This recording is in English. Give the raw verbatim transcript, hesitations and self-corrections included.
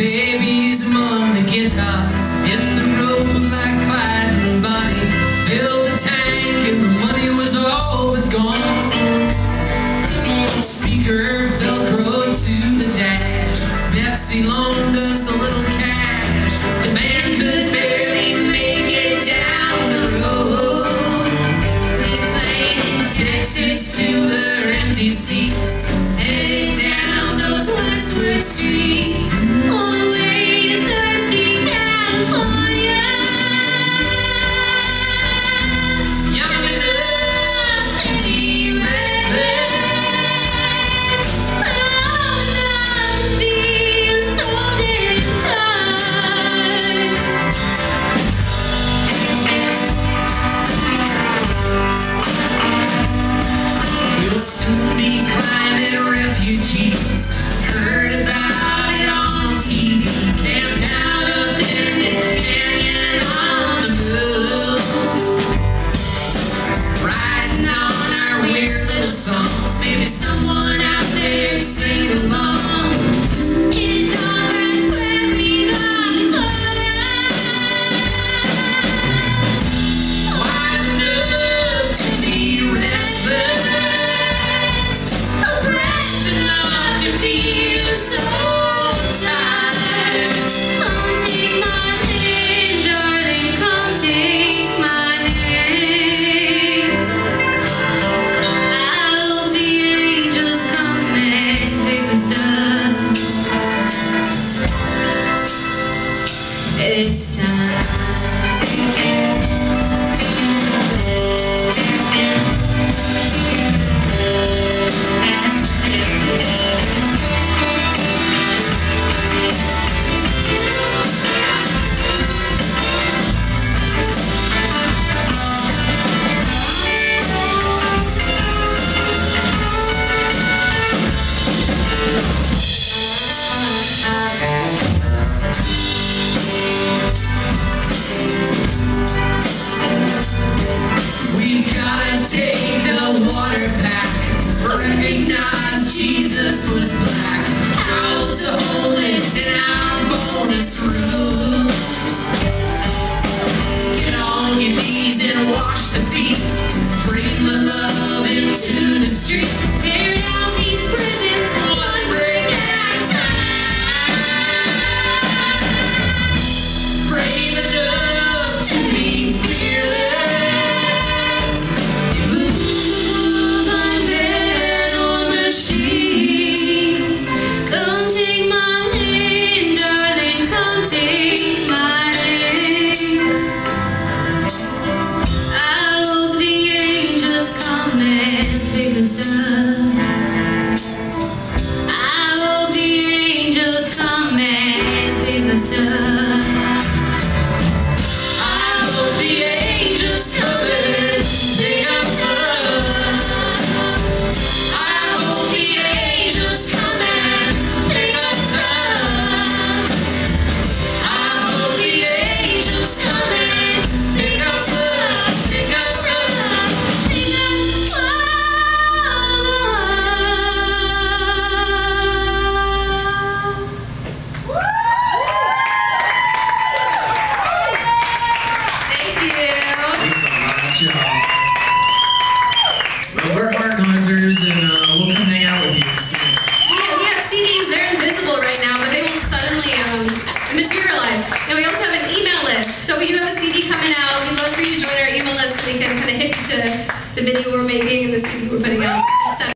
babies among the guitars, hit the road like Clyde and Bonnie, filled the tank and the money was all but gone. Speaker velcro to the dash, Betsy loaned us a little cash. The man could barely make it down the road. We played in Texas to their empty seats, headed down those westward streets, all the way to thirsty California. Young enough to be reckless, but old enough to feel so damn tired. We'll soon be climbing refugees, heard about it on T V, camped out up in this canyon on the move, riding on our weird little songs. Maybe someone out there sing along. In tall grass prairies on the corner, wise enough to be restless, oppressed enough to feel so tired. Come take my hand, darling, come take my hand. I hope the angels come and pick us up this time. Take the water back, recognize Jesus was black. How's the holiness in our bonus room? Get on your knees and wash the feet, bring the love into the street, tear down these prisons one brick at a time. Brave enough to be fearless, well, we're Heartnoisers, and uh, we'll come hang out with you soon. We have, we have C Ds, they're invisible right now, but they will suddenly um, materialize. And we also have an email list, so we do have a C D coming out. We'd love for you to join our email list so we can kind of hit you to the video we're making and the C D we're putting out.